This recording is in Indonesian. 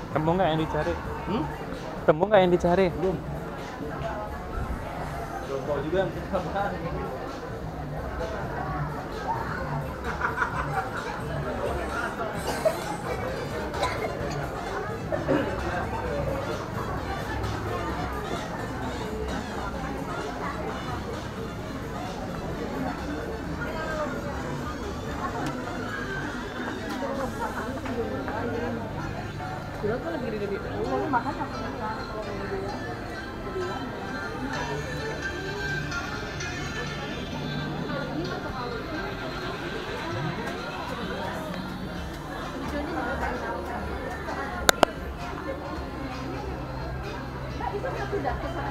Temu nggak yang dicari? Hmm? Temu nggak yang dicari? Belum. Belum tahu juga apaan. Gila tuh lagi di tapi makan apa kalau itu sudah